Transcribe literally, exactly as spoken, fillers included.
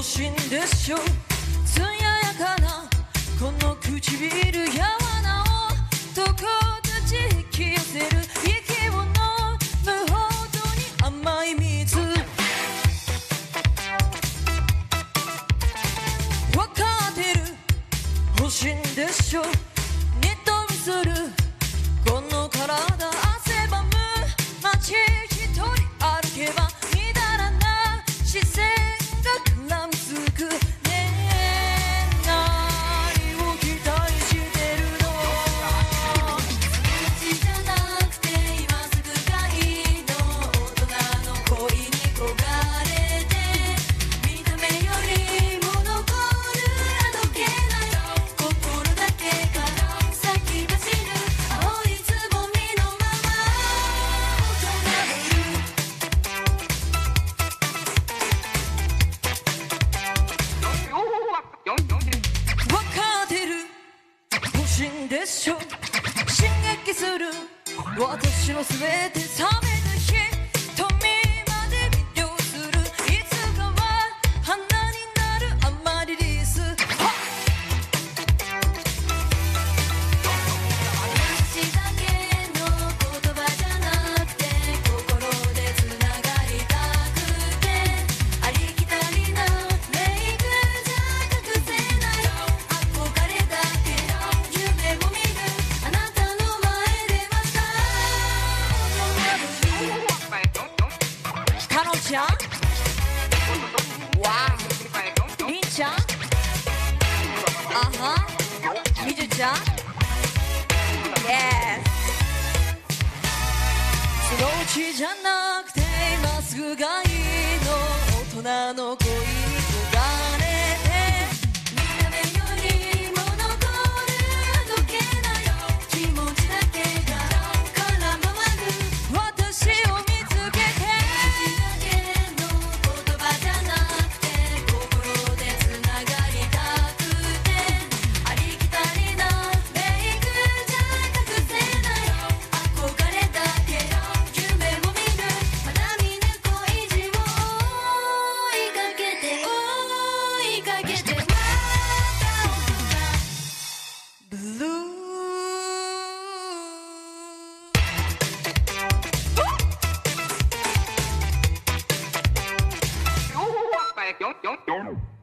心でしょ。艶やかなこの唇やわなをどこ立ち引き寄せる息をの無法度に甘い水。分かってる欲しいんでしょ。ネットするこの体汗ばむ街一人歩けばみだらな視線が絡みつく。ねえ何を期待してるの。数字じゃなくて今すぐがいいの。大人の恋に焦がれて見た目よりも残るあどけない心だけから先走る青いつぼみのまま分かってる欲しいんでしょ。刺激する私のすべて冷めた瞳まで魅了する。いつかは花になるアマリリース。話だけの言葉じゃなくて心でつながりたくてありきたりなメイクじゃ隠せない憧れだけ夢も見るあなたの前でまたかのちゃんわーりんちゃんあはみじゅちゃんイエススローチじゃなくて今すぐがいいの。大人の恋に焦がれて見た目よりも残るあどけない気持ちだけが空回る私を見つけて。だけの言葉じゃなくて心でつながりたくてありきたりなメイクじゃ隠せない憧れだけ夢も見るまだ見ぬ恋路を追いかけて追いかけてまたブルー。 Yo, yo, yo.